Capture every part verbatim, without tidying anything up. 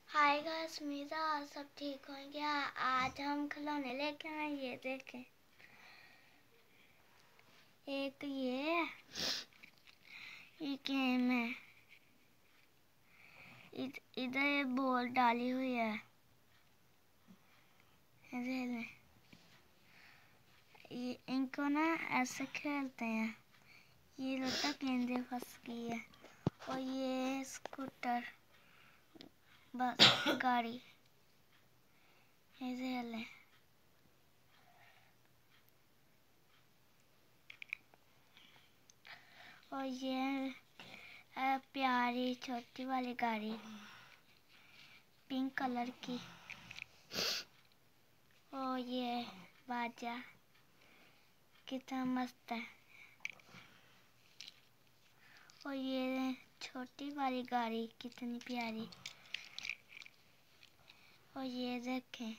Hi guys, मेरा सब ठीक हो गया। आज हम खिलौने लेके आए। ये देखें, एक ये ये गेम है। इध, इधर बॉल डाली हुई है। इधर ये इनको ना ऐसे खेलते हैं। ये लगता गेंदे फंस गई है। और ये स्कूटर, बस गाड़ी। इधर और ये प्यारी छोटी वाली गाड़ी, पिंक कलर की। और ये बाजा कितना मस्त है। और ये छोटी वाली गाड़ी कितनी प्यारी। और ये देखें,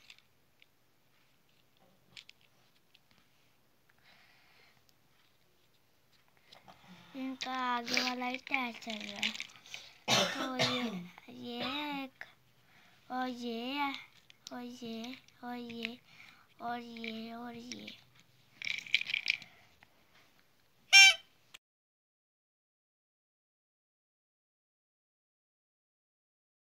इनका आगे वाला ही टायर चल रहा है। तो ये ये एक और ये और ये और ये और ये और